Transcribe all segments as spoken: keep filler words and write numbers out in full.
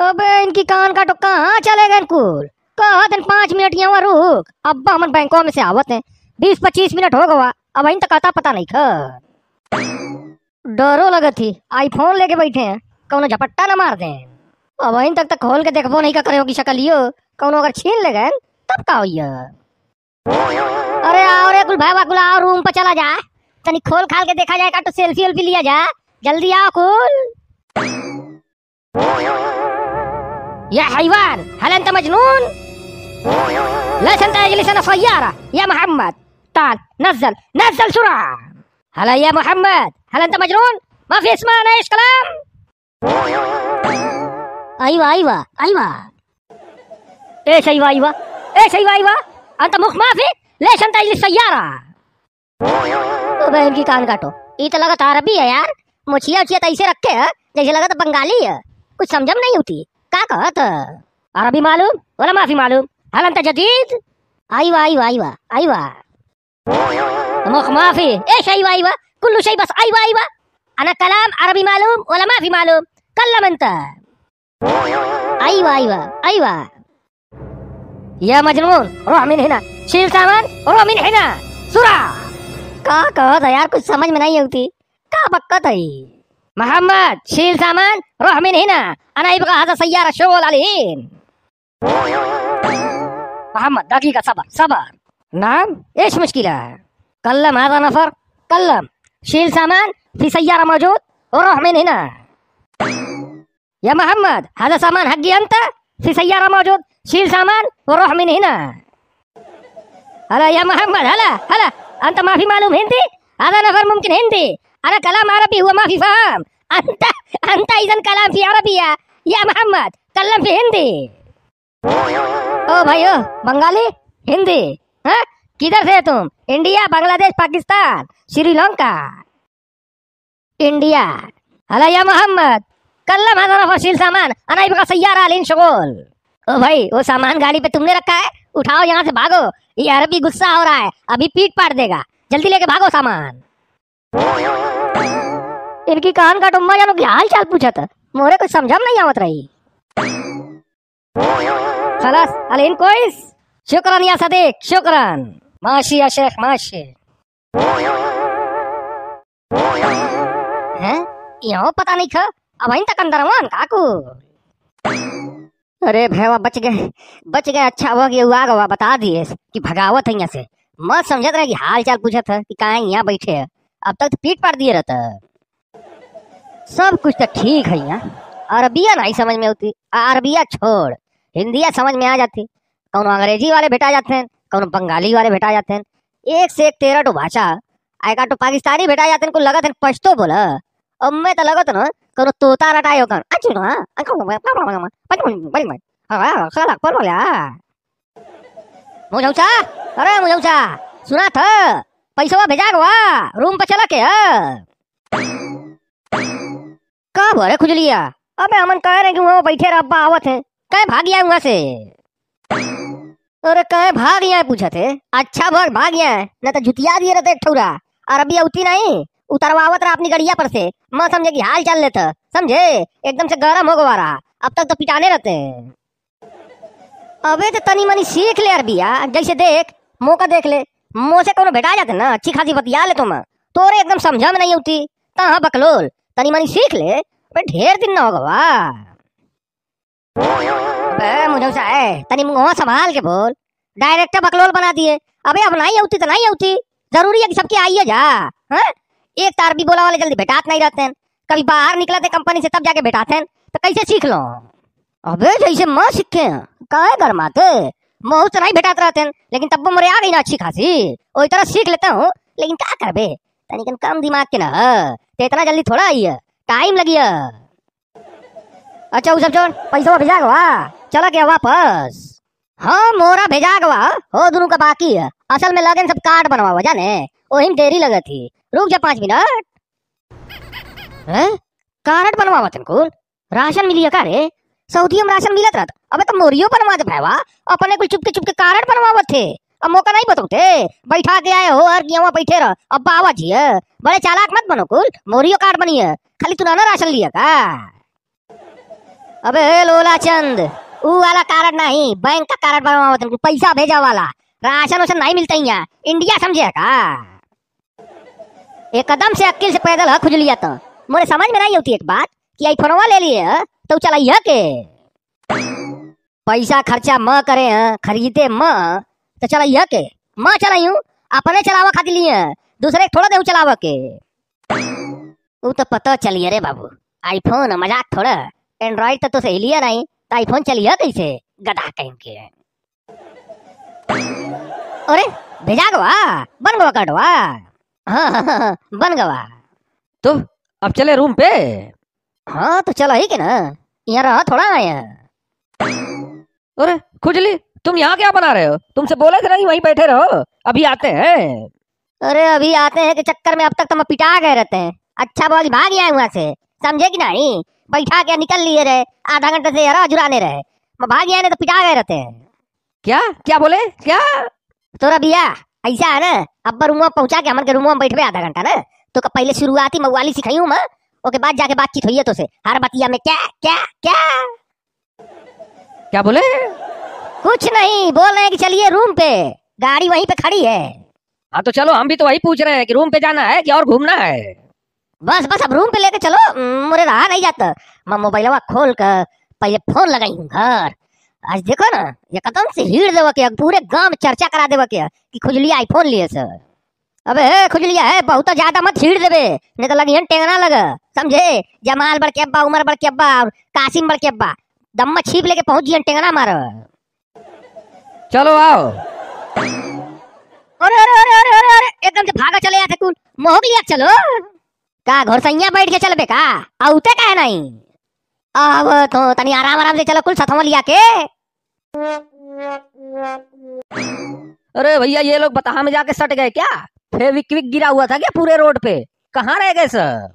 अबे इनकी कान काटो, कहाँ चले गए कुल? कहा दिन पाँच मिनट यहाँ रुक, अब्बा हमन बैंकों में से आवत है, बीस पच्चीस मिनट हो गवा, अब इन तक आता पता नहीं खा। डरो लगा थी, आईफोन लेके बैठे हैं, कौनो झपट्टा न मार दें। अब इन तक तक खोल के देखबो नहीं का करे होगी शक्लियो, कौनो अगर छीन ले गए तब का होइया। अरे आओ रे कुल भाई कुल आओ, रूम पर चला जा, तनी खोल खाल के देखा जाएगा तो सेल्फी वेल्फी लिया जा, जल्दी आओ कुल। या हैवान हल अंत मजनून لا تجلس أنا سيارة يا محمد تعال نزل نزل سرعة. هلا يا محمد هل أنت مجنون؟ ما في اسمعنا إيش كلام؟ أيوة أيوة أيوة إيش أيوة أيوة إيش أيوة أيوة أنت مخ ما في ليش أنت تجلس سيارة؟ बहन की कान काटो, ये तो लगा था अरबी है यार, मुछिया उछिया तो ऐसे रखे है जैसे लगा तो बंगाली है, कुछ समझ में नहीं होती क्या कहा था। अरबी मालूम वला माफी मालूम? هل أنت جديد؟ أيوة أيوة أيوة أيوة مخ ما في إيش أيوة أيوة كل شيء بس أيوة أيوة. أنا كلام عربي معلوم ولا ما في معلوم؟ كلم أنت. أيوة أيوة أيوة يا مجنون روح من هنا، شيل सामान روح من هنا سرعة. क्या कहा था यार, कुछ समझ में नहीं होती क्या बक्का था ये। محمد شيل सामान روح من هنا أنا يبغى هذا سيارة شغل عليهن. محمد دقيقة صبر صبر. نعم ايش مشكلة؟ كلم هذا نفر، كلم شيل सामान في سيارة موجود وروح من هنا. يا محمد هذا सामान حقي أنت في سيارة موجود، شيل सामान وروح من هنا. هلا يا محمد هلا هلا أنت ما في معلوم هندي؟ هذا نفر ممكن هندي، أنا كلام عربي هو ما في فهم. أنت أنت إذا كلام في عربية يا محمد كلم في هندي. ओ भाइयों बंगाली हिंदी, हाँ किधर से तुम? India Bangladesh Pakistan Sri Lanka India. हला या मोहम्मद कल्लम हज़ार फसील सामान अना इबका सैयारा अलीन शगोल. ओ भाई वो सामान गाड़ी पे तुमने रखा है, उठाओ यहाँ से भागो, ये अरबी गुस्सा हो रहा है अभी पीट पाट देगा, जल्दी लेके भागो सामान. इनकी कान का टुम्मा जानो की हाल चाल पूछा था, मोरे कुछ समझ में नहीं आवत रही. खलास अलीन कोइस शुक्रन या सदीक शुक्रन माशी या शेख माशी. हैं यहाँ पता नहीं खा अब इन तक अंदर मान काकू. अरे भैया बच गए बच गए, अच्छा हुआ कि हुआ गवा बता दिए कि भगावत है यहाँ से, मत समझत रहे कि हाल चाल पूछा था कि कहाँ यहाँ बैठे है, अब तक तो पीट पाट दिए रहता. सब कुछ तो ठीक है यहाँ, अरबिया नहीं समझ में होती, अरबिया छोड़ हिंदिया समझ में आ जाती. कौन अंग्रेजी वाले भेटा जाते हैं, कौन बंगाली वाले भेटा जाते हैं, एक से एक तेरह तो भाषा आएगा तो पाकिस्तानी भेटा जाते हैं, को लगत है पश्तो बोला, अब मैं तो लगत ना कौन तोता रटाए होकर अच्छा ना मुझौसा. अरे मुझौसा सुना था पैसा भेजा गवा रूम पर चला के कब अरे खुजलिया. अबे हमन कह रहे कि वो बैठे रब्बा आवत है, कहे भाग गया वहां से. अरे कहे भाग गया पूछा थे, अच्छा भाग भाग गया न तो जुतिया दिए रहते ठौरा, अरबी उती नहीं उतरवावत रहा अपनी गड़िया पर से, मैं समझे कि हाल चल लेता, समझे एकदम से गरम हो गवा रहा, अब तक तो पिटाने रहते हैं. अबे तो तनी मनी सीख ले अरबिया, जैसे देख मौका देख ले, मुँह से कौन भेटा जाते ना अच्छी खासी बतिया ले तुम, तोरे एकदम समझा में नहीं होती कहाँ बकलोल, तनी मनी सीख ले ढेर दिन ना होगा. अबे मुझे है तनी मुँह संभाल के बोल, डायरेक्ट बकलोल बना दिए. अबे अब नहीं होती तो नहीं होती, जरूरी है कि सबके आइए जा. हाँ एक तार भी बोला वाले जल्दी भेटात नहीं रहते हैं, कभी बाहर निकलते कंपनी से तब जाके भेटाते हैं, तो कैसे सीख लो. अबे जैसे माँ सीखे काहे गरमाते, मुँह से नहीं भेटाते रहते हैं, लेकिन तब मेरे आ गई ना अच्छी खासी, वही तरह सीख लेता हूँ, लेकिन क्या कर बे तनिक कम दिमाग के ना, तो इतना जल्दी थोड़ा आई है, टाइम लगिया. अच्छा वो सब छोड़, पैसा भेजा गवा चला गया वापस. हाँ मोरा भेजा गवा हो दोनों का बाकी है, असल में लगन सब कार्ड बनवा जाने वही देरी लगा थी, रुक जा पाँच मिनट. कार्ड बनवा तुमको राशन मिली का रे, सऊदी में राशन मिलत रहता, अबे तो मोरियो बनवा दे भैया, अपने को चुपके चुपके कार्ड बनवा थे, अब मौका नहीं बताते बैठा के आए हो और यहाँ बैठे रह, अब बाबा जी है बड़े चालाक मत बनो, कुल मोरियो कार्ड बनी है, खाली तू ना राशन लिया का. अबे लोला चंद, ऊ वाला कार्ड नहीं, बैंक का कार्ड बनवाओ तुमको, पैसा भेजा वाला। राशन वाशन नहीं मिलता यहाँ, इंडिया समझे का? एकदम से अक्ल से पैदल है खुजलिया तो मुझे समझ में नहीं होती एक बात कि आई फोनवा ले लिए तो चलाइए के पैसा खर्चा म करे हैं, खरीदे म तो चलाइए के म चलाइयो, अपने चलावा खातिर लिए, दूसरे थोड़ा देऊ चलावा के। वो तो पता चलिए रे बाबू, आईफोन मजाक थोड़ा, एंड्रॉइड तो तो सही लिया नहीं तो आईफोन चलिए कैसे, गधा कहीं के। अरे भेजा गवा, बन गवा कटवा। हाँ हाँ हाँ बन गवा। तो अब चले रूम पे? हाँ तो चलो ही के ना, यहाँ रहा थोड़ा आया। अरे खुजली, तुम यहाँ क्या बना रहे हो? तुमसे बोले थे नहीं वहीं बैठे रहो, अभी आते हैं। अरे अभी आते हैं के चक्कर में अब तक तो मैं पिटा गए रहते हैं। अच्छा बोली भाग आए वहां से, समझे कि नहीं? बैठा के निकल लिए रहे, आधा घंटे से यार जुराने रहे, मैं भाग आए नहीं तो पिटा गए रहते हैं। क्या क्या बोले क्या? तोरा बिया ऐसा है ना, अब रूम पहुंचा के हमन के रूम में बैठबे आधा घंटा ना, तो पहले शुरुआती मवाली सिखाई मैं, ओके बाद जाके बातचीत हुई है तो से हर बतिया में क्या क्या क्या क्या बोले? कुछ नहीं, बोल रहे हैं कि चलिए रूम पे, गाड़ी वहीं पे खड़ी है। हाँ तो चलो, हम भी तो वही पूछ रहे हैं कि रूम पे जाना है कि और घूमना है। बस बस अब रूम पे लेके चलो, मुझे रहा नहीं जाता। मैं मोबाइलवा खोल कर पहले फोन लगाई हूँ घर, आज देखो ना ये कदम से हिड़ देवा के, पूरे गांव में चर्चा करा देवा के कि खुजलिया आईफोन लिए सर। अबे खुजलिया है, बहुत ज्यादा मत हिड़ देवे नहीं तो लगी टेंगना लगा, समझे? जमाल बड़ के अब्बा, उमर बड़ के अब्बा और कासिम बड़ के अब्बा दम में छीप लेके पहुंच जियन टेंगना मारो। चलो आओ। अरे अरे अरे अरे अरे, अरे एकदम से भागा चले आते कुल, मोहक लिया चलो का घर सैया बैठ के चलबे का, आउते का है नहीं? अब तो तनी आराम आराम से चलो कुल सथवा लिया के। अरे भैया ये लोग बताहा में जाके सट गए क्या? फेविक्विक गिरा हुआ था क्या पूरे रोड पे? कहाँ रह गए सर?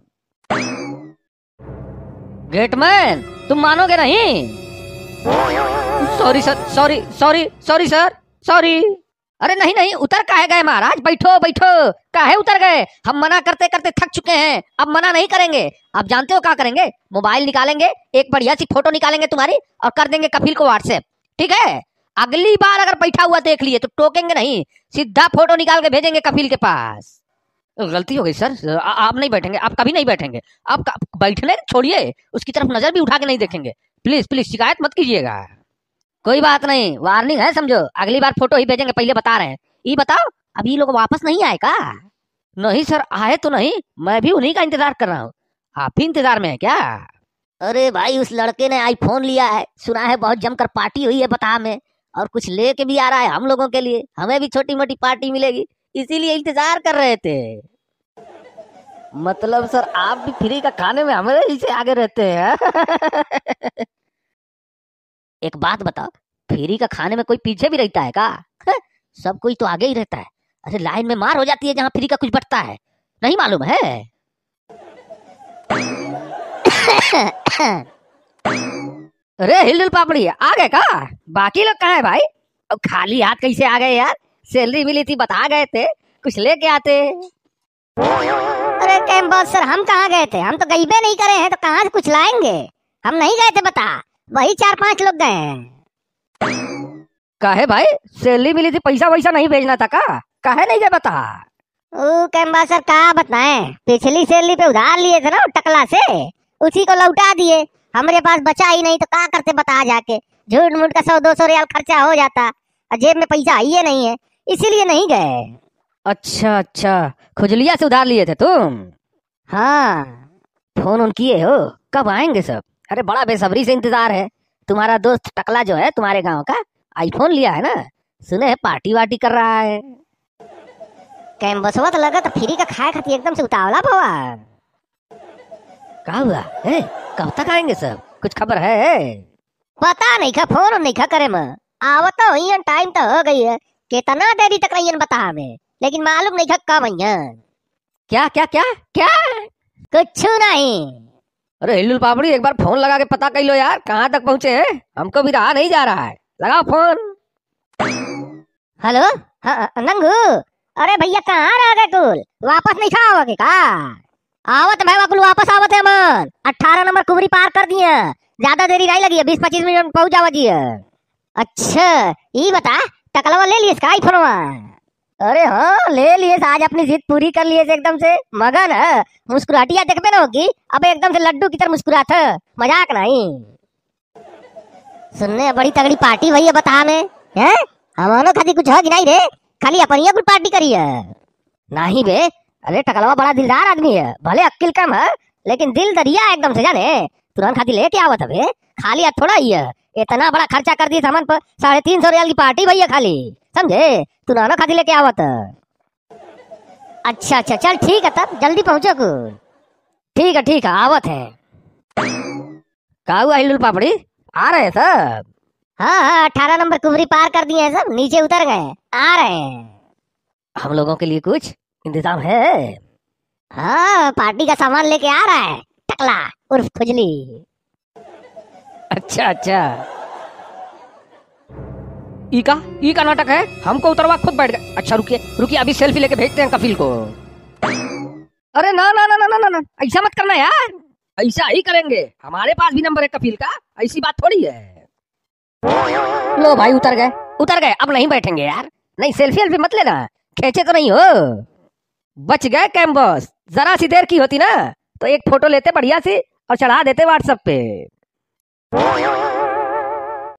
गेटमैन तुम मानोगे नहीं। Sorry sir, sorry sorry sorry sir, sorry. अरे नहीं नहीं, उतर काहे गए महाराज, बैठो बैठो, काहे उतर गए? हम मना करते करते थक चुके हैं, अब मना नहीं करेंगे। आप जानते हो क्या करेंगे? मोबाइल निकालेंगे, एक बढ़िया सी फोटो निकालेंगे तुम्हारी और कर देंगे कपिल को व्हाट्सएप, ठीक है? अगली बार अगर बैठा हुआ देख लिए तो टोकेंगे नहीं, सीधा फोटो निकाल के भेजेंगे कपिल के पास। गलती हो गई सर, आ, आप नहीं बैठेंगे, आप कभी नहीं बैठेंगे, आप बैठने छोड़िए, उसकी तरफ नजर भी उठा के नहीं देखेंगे, प्लीज प्लीज शिकायत मत कीजिएगा। कोई बात नहीं, वार्निंग है समझो, अगली बार फोटो ही भेजेंगे, पहले बता रहे हैं। ये बताओ अभी ये लोग वापस नहीं आए का? नहीं सर, आए तो नहीं, मैं भी उन्हीं का इंतजार कर रहा हूँ। आप भी इंतजार में है क्या? अरे भाई उस लड़के ने आईफोन लिया है, सुना है बहुत जमकर पार्टी हुई है बता में, और कुछ लेके भी आ रहा है हम लोगों के लिए, हमें भी छोटी मोटी पार्टी मिलेगी, इसीलिए इंतजार कर रहे थे। मतलब सर आप भी फ्री का खाने में हमें से आगे रहते हैं? एक बात बताओ, फ्री का खाने में कोई पीछे भी रहता है का? सब कोई तो आगे ही रहता है। अरे लाइन में मार हो जाती है जहाँ फ्री का कुछ बटता है, नहीं मालूम है? अरे हिल पापड़ी आ गए का? बाकी लोग कहाँ है भाई? अब खाली हाथ कैसे आ गए यार? सैलरी मिली थी बता गए थे, कुछ लेके आते। अरे कैंपस सर, हम कहाँ गए थे? हम तो गईबे नहीं करे हैं तो कहाँ से कुछ लाएंगे? हम नहीं गए थे बता, वही चार पांच लोग गए हैं। काहे भाई, सैलरी मिली थी, पैसा वैसा नहीं भेजना था का? काहे नहीं गए बता? ओ कैंपस सर का बताएं, पिछली सैलरी पे उधार लिए थे ना टकला से, उसी को लौटा दिए। हमारे पास बचा ही नहीं तो क्या करते बता, जाके झूठ मूठ का सौ दो सौ रियाल खर्चा हो जाता, जेब में पैसा ही नहीं है, इसीलिए नहीं गए। अच्छा अच्छा, खुजलिया से उधार लिए थे तुम? हाँ। फोन उन किए हो? कब आएंगे सब? अरे बड़ा बेसब्री से इंतजार है। तुम्हारा दोस्त टकला जो है तुम्हारे गांव का, आईफोन लिया है ना, सुने है पार्टी वार्टी कर रहा है। कैंपसवा तो लगा तो फ्री का खाए खाती एकदम से उतावला भवा। क्या हुआ है? कब तक आएंगे सब? कुछ खबर है? पता नहीं खा, फोन नहीं खा करे मैं, आवत तो टाइम तो हो गई है, कितना देरी तक रही बता हमें, लेकिन मालूम नहीं था कब अइयन। क्या क्या क्या क्या? कुछ नहीं। अरे हिल्लुल पापड़ी, एक बार फोन लगा के पता कर लो यार, कहाँ तक पहुँचे हैं? हमको भी रहा नहीं जा रहा है, लगाओ फोन। हेलो हाँ, नंगू, अरे भैया कहाँ रह गए कुल? वापस नहीं खाओगे का? आवत मैं कुल वापस आवत है मन, अठारह नंबर कुबरी पार कर दिए, ज्यादा देरी नहीं लगी है, बीस पच्चीस मिनट में पहुंच जावा जी। अच्छा ये बता, टकलवा ले लिए का फोनवा? अरे हाँ ले लिए, आज अपनी जिद पूरी कर लिए एकदम से मगन है। मुस्कुराहटिया देखबे ना होगी, अब एकदम से लड्डू की तरह मुस्कुरात है, मजाक नहीं। सुनने बड़ी तगड़ी पार्टी भैया बता में हैं, हमारो खाती कुछ है कि नहीं रे? खाली अपनिया कुछ पार्टी करी है? नहीं बे, अरे टकलवा बड़ा दिलदार आदमी है, भले अक्ल कम है लेकिन दिल दरिया एकदम से जाने। तुरंत खाती लेके आवत है, खाली थोड़ा ही है, इतना बड़ा खर्चा कर दिया सामान पर, साढ़े तीन सौ रियाल की पार्टी भैया खाली, समझे? तू नाना खाती लेके आवत। अच्छा अच्छा चल ठीक है, तब जल्दी पहुंचो कुल। ठीक है ठीक है आवत है। का हुआ हिलुल पापड़ी, आ रहे सब? हाँ हाँ अठारह नंबर कुबरी पार कर दिए हैं, सब नीचे उतर गए, आ रहे हैं। हम लोगों के लिए कुछ इंतजाम है? हाँ पार्टी का सामान लेके आ रहा है टकला उर्फ खुजली। अच्छा अच्छा, ई का ई का नाटक है, हमको उतरवा खुद बैठ गए। अच्छा रुकिए रुकिए, अभी सेल्फी लेके भेजते हैं कफिल को। अरे ना ना ना ना ना ना ना, ऐसा मत करना यार, ऐसा ही करेंगे, हमारे पास भी नंबर है कफिल का, ऐसी बात थोड़ी है। लो भाई उतर गए उतर गए, अब नहीं बैठेंगे यार। नहीं सेल्फी वेल्फी मत लेना, खींचे तो नहीं हो। बच गए कैम्बस, जरा सी देर की होती ना तो एक फोटो लेते बढ़िया सी और चढ़ा देते व्हाट्सएप पे।